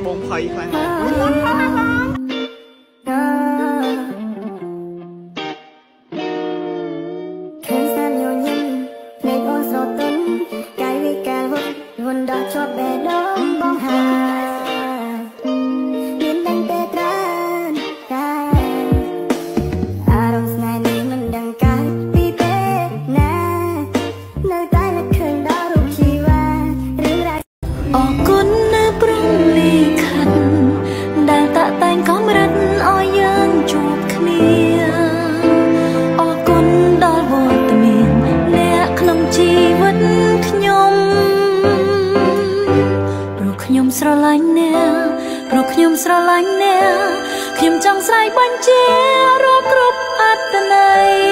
บงไพ่ครั้งស្រឡាញ់អ្នកព្រោះខ្ញុំស្រឡាញ់អ្នកខ្ញុំចង់ស្រែកបញ្ជារាប់គ្រប់អត្តន័យ